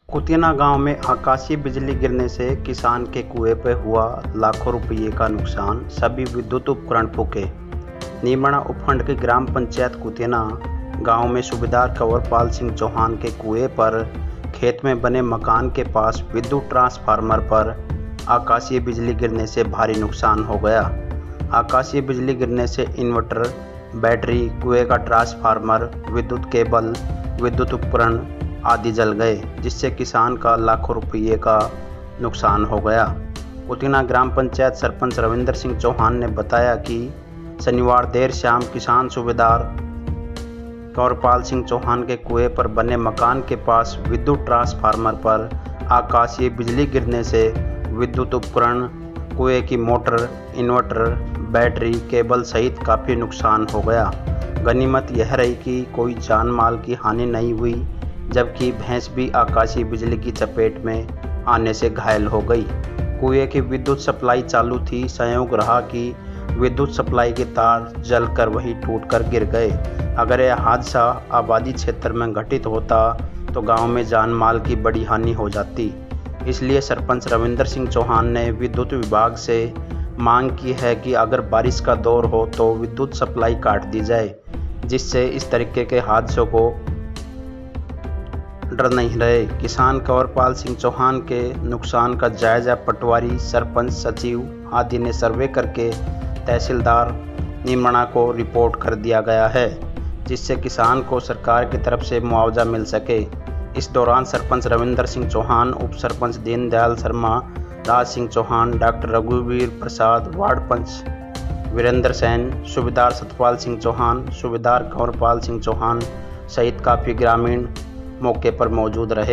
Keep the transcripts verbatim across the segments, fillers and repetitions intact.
कुतियाना गांव में आकाशीय बिजली गिरने से किसान के कुएं पर हुआ लाखों रुपये का नुकसान, सभी विद्युत उपकरण फूके। नीमड़ा उपखंड की ग्राम पंचायत कुतियाना गांव में सूबेदार कंवरपाल सिंह चौहान के कुएं पर खेत में बने मकान के पास विद्युत ट्रांसफार्मर पर आकाशीय बिजली गिरने से भारी नुकसान हो गया। आकाशीय बिजली गिरने से इन्वर्टर, बैटरी, कुएं का ट्रांसफार्मर, विद्युत केबल, विद्युत उपकरण आदि जल गए, जिससे किसान का लाखों रुपये का नुकसान हो गया। कुतियाना ग्राम पंचायत सरपंच रविंद्र सिंह चौहान ने बताया कि शनिवार देर शाम किसान सूबेदार कंवरपाल सिंह चौहान के कुएं पर बने मकान के पास विद्युत ट्रांसफार्मर पर आकाशीय बिजली गिरने से विद्युत उपकरण, कुएं की मोटर, इन्वर्टर, बैटरी, केबल सहित काफ़ी नुकसान हो गया। गनीमत यह रही कि कोई जान माल की हानि नहीं हुई, जबकि भैंस भी आकाशीय बिजली की चपेट में आने से घायल हो गई। कुएं की विद्युत सप्लाई चालू थी। संयोग रहा कि विद्युत सप्लाई के तार जलकर वहीं टूटकर गिर गए। अगर यह हादसा आबादी क्षेत्र में घटित होता तो गांव में जान माल की बड़ी हानि हो जाती। इसलिए सरपंच रविंद्र सिंह चौहान ने विद्युत विभाग से मांग की है कि अगर बारिश का दौर हो तो विद्युत सप्लाई काट दी जाए, जिससे इस तरीके के हादसों को डर नहीं रहे। किसान कंवरपाल सिंह चौहान के नुकसान का जायजा पटवारी, सरपंच, सचिव आदि ने सर्वे करके तहसीलदार नीमड़ा को रिपोर्ट कर दिया गया है, जिससे किसान को सरकार की तरफ से मुआवजा मिल सके। इस दौरान सरपंच रविंद्र सिंह चौहान, उप सरपंच दीनदयाल शर्मा, राज सिंह चौहान, डॉक्टर रघुवीर प्रसाद, वार्ड पंच वीरेंद्र सेन, सूबेदार सतपाल सिंह चौहान, सूबेदार कंवरपाल सिंह चौहान सहित काफ़ी ग्रामीण मौके पर मौजूद रहे।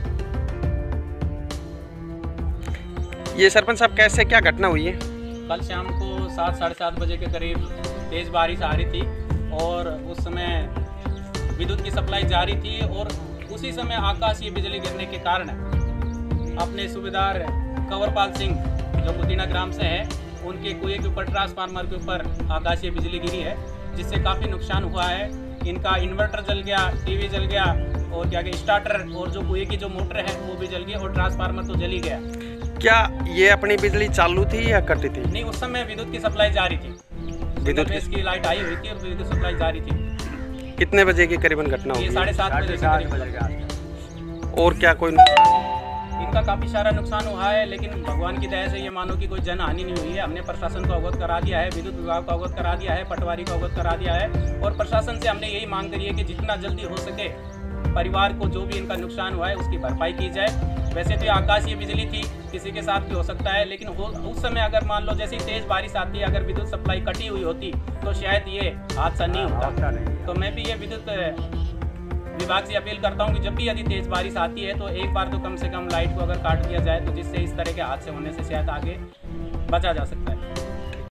ये सरपंच साहब कैसे क्या घटना हुई है? कल शाम को सात साढ़े सात बजे के करीब तेज़ बारिश आ रही थी और उस समय विद्युत की सप्लाई जारी थी और उसी समय आकाशीय बिजली गिरने के कारण अपने सूबेदार कंवरपाल सिंह जो कुतियाना ग्राम से है, उनके कुएं के ऊपर ट्रांसफार्मर के ऊपर आकाशीय बिजली गिरी है, जिससे काफ़ी नुकसान हुआ है। इनका इन्वर्टर जल गया, टीवी जल गया और क्या क्या स्टार्टर और जो कुएं की जो मोटर है वो भी जल गई और ट्रांसफार्मर तो जल ही गया। क्या ये अपनी बिजली चालू थी या कटी थी? नहीं, उस समय विद्युत की सप्लाई जारी थी। विद्युत की लाइट आई हुई थी और विद्युत सप्लाई जारी थी। कितने बजे की करीबन घटना हुई? साढ़े सात बजे के करीब। और क्या कोई इनका काफ़ी सारा नुकसान हुआ है, लेकिन भगवान की दया से ये मानो कि कोई जन हानि नहीं हुई है। हमने प्रशासन को अवगत करा दिया है, विद्युत विभाग को अवगत करा दिया है, पटवारी को अवगत करा दिया है और प्रशासन से हमने यही मांग करी है कि जितना जल्दी हो सके परिवार को जो भी इनका नुकसान हुआ है उसकी भरपाई की जाए। वैसे तो ये आकाशीय बिजली थी, किसी के साथ भी हो सकता है, लेकिन उस समय अगर मान लो जैसे तेज़ बारिश आती है, अगर विद्युत सप्लाई कटी हुई होती तो शायद ये हादसा नहीं होता। तो मैं भी ये विद्युत विभाग से अपील करता हूँ कि जब भी यदि तेज़ बारिश आती है तो एक बार तो कम से कम लाइट को अगर काट दिया जाए, तो जिससे इस तरह के हादसे होने से शायद आगे बचा जा सकता है।